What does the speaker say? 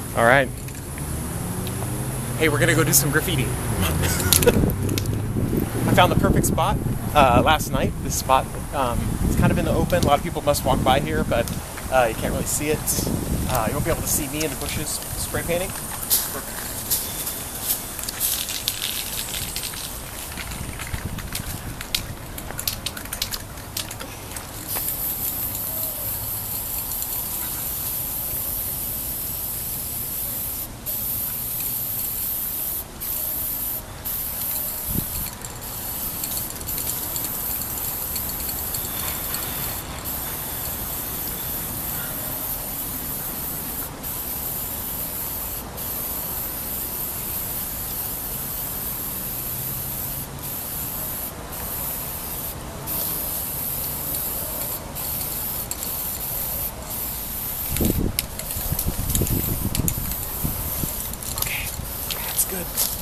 All right. Hey, we're gonna go do some graffiti. I found the perfect spot last night. This spot is kind of in the open. A lot of people must walk by here, but you can't really see it. You won't be able to see me in the bushes spray painting. Perfect. Okay, that's good.